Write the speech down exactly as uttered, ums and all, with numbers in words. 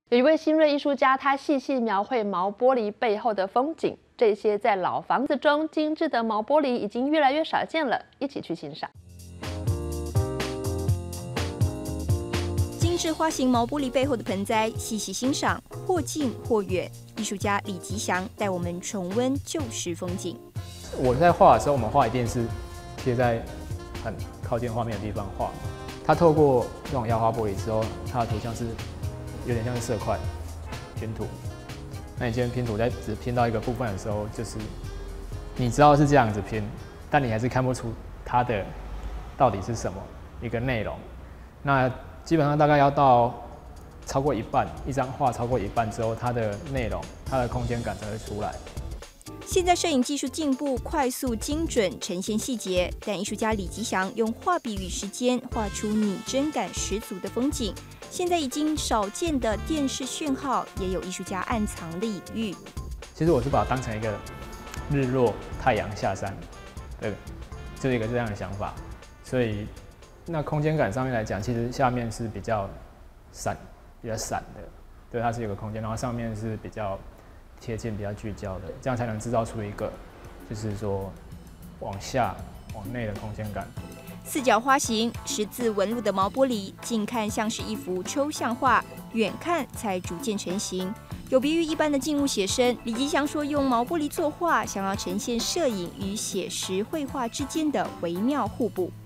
有一位新锐艺术家，他细细描绘毛玻璃背后的风景。这些在老房子中精致的毛玻璃已经越来越少见了，一起去欣赏。 精致花形毛玻璃背后的盆栽，细细欣赏，或近或远。艺术家李吉祥带我们重温旧时风景。 我在画的时候，我们画一定是贴在很靠近画面的地方画。它透过这种压花玻璃之后，它的图像是有点像是色块拼图。那你今天拼图在只拼到一个部分的时候，就是你知道是这样子拼，但你还是看不出它的到底是什么一个内容。那基本上大概要到超过一半，一张画超过一半之后，它的内容、它的空间感才会出来。 现在摄影技术进步，快速精准呈现细节，但艺术家李吉祥用画笔与时间画出拟真感十足的风景。现在已经少见的电视讯号，也有艺术家暗藏的隐喻。 其实我是把它当成一个日落、太阳下山，对，就是一个这样的想法。所以那空间感上面来讲，其实下面是比较散、比较散的，对，它是有个空间，然后上面是比较贴近、比较聚焦的，这样才能制造出一个就是说往下、往内的空间感。 四角花形、十字纹路的毛玻璃，近看像是一幅抽象画，远看才逐渐成型。有别于一般的静物写生，李吉祥说用毛玻璃作画，想要呈现摄影与写实绘画之间的微妙互补。